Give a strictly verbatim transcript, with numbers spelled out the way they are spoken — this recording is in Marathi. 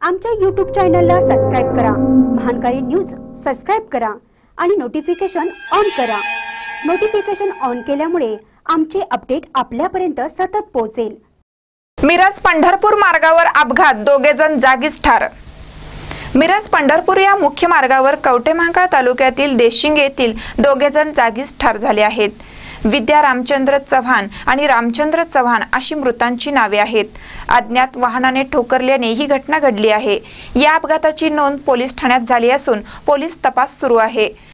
आमच्या यूट्यूब चॅनलला सबस्क्राइब करा, महानकारी न्यूज सबस्क्राइब करा आणि नोटिफिकेशन ऑन करा। नोटिफिकेशन ऑन केल्यामुळे आमचे अपडेट आपल्यापर्यंत सतत पोहोचेल। मिरज पंढरपूर मार्गावर अपघात, दोघे जण जागीच ठार। मिरज पंढरपूर या मुख्य मार्गावर कवठेमहांकाळ तालुक्यातील देशिंग येथील दोघे जण जागीच ठार झाले आहेत। विद्या रामचंद्र चव्हाण आणि रामचंद्र चव्हाण अशी मृतांची नावे आहेत। अज्ञात वाहनाने ठोकरल्याने ही घटना घडली आहे। या अपघाताची नोंद पोलीस ठाण्यात झाली असून पोलीस तपास सुरू आहे।